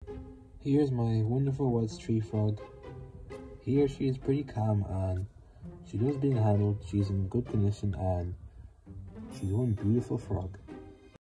Here's my wonderful white tree frog. He or she is pretty calm and she loves being handled. She's in good condition and she's one beautiful frog.